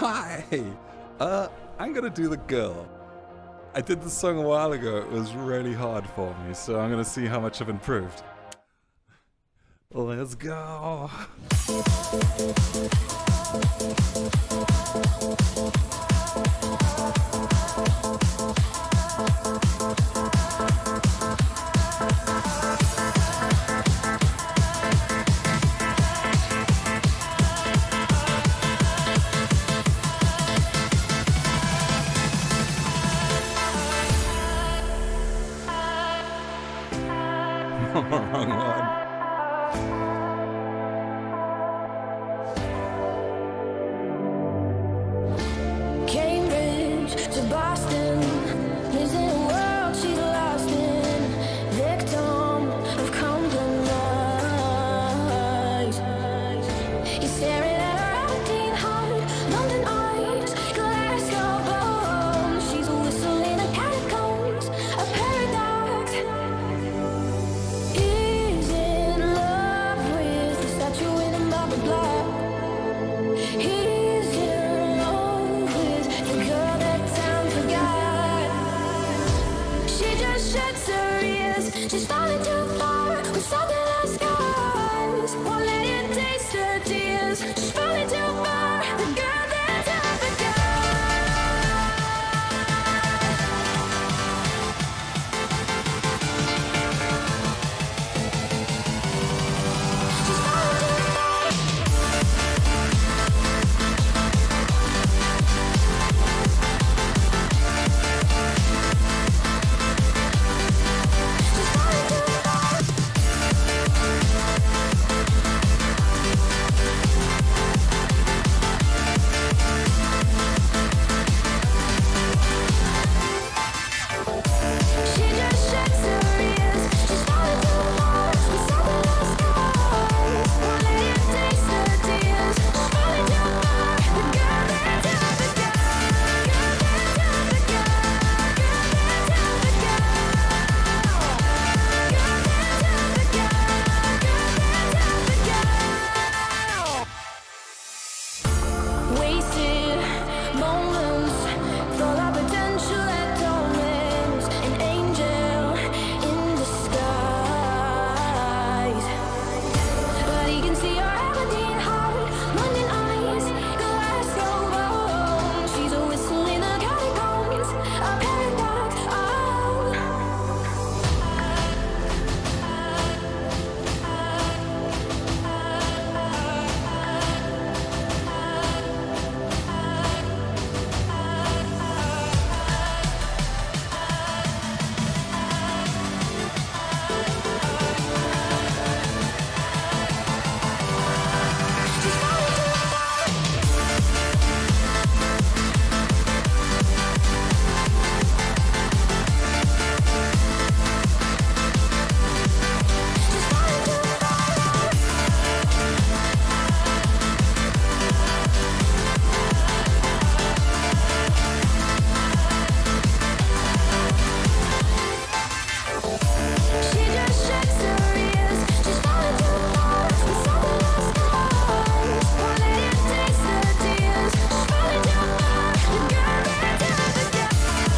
Hi! I'm gonna do the girl. I did the song a while ago, it was really hard for me, so I'm gonna see how much I've improved. Let's go! Wrong one. Cambridge to Boston, lives in a world she's lost in, victim of compromise. He's staring at her empty heart, London eyes, Glasgow bones. She's a whistle in a catacombs, a paradox. He's in love with the statue in a marble block. He's in love with the girl that time forgot. She just sheds her ears. She's falling too far with something that scars. Won't let it taste her tears. She's falling too far. The girl that time forgot. She's falling too far. She's falling too far. She just sheds her ears. She's falling too far with something that scars. Won't let it taste her tears. She's falling too far. The girl that time forgot. Girl that time forgot. Girl that time forgot. Girl that time forgot. Girl that time forgot. Wasted moments, full of potential that torments. An angel in disguise, but he can see her Aberdeen heart, London eyes, Glasgow bones. She's a whistle in the catacombs, a paradox. She's falling too far. She's falling too far. She just sheds her ears. She's falling too far with something that scars. Won't let it taste her tears. She's falling too far. The girl that time forgot.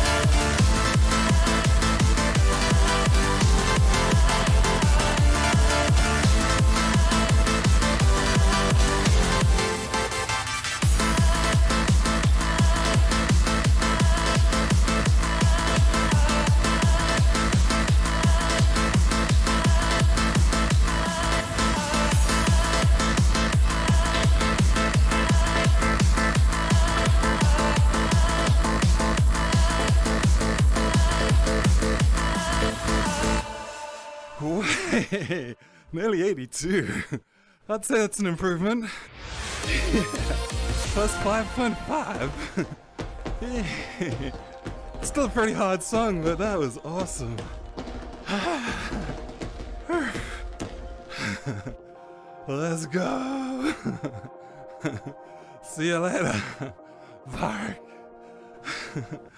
Way! Nearly 82. I'd say that's an improvement. Plus 5.5. Yeah. Still a pretty hard song, but that was awesome. Let's go. See you later. Bye.